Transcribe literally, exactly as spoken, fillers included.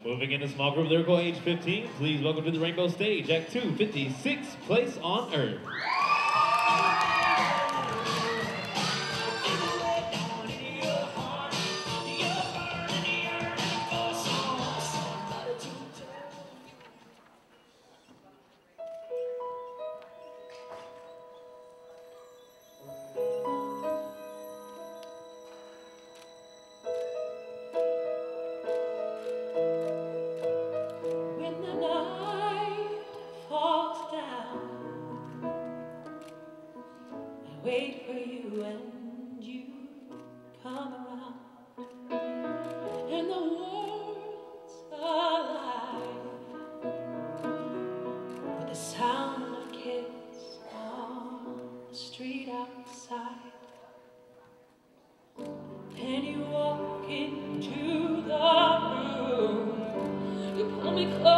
Moving into small group lyrical age fifteen, please welcome to the rainbow stage, Act two, fifty-sixth place on Earth. Wait for you and you come around, and the world's alive with the sound of kids on the street outside. And you walk into the room, you pull me close.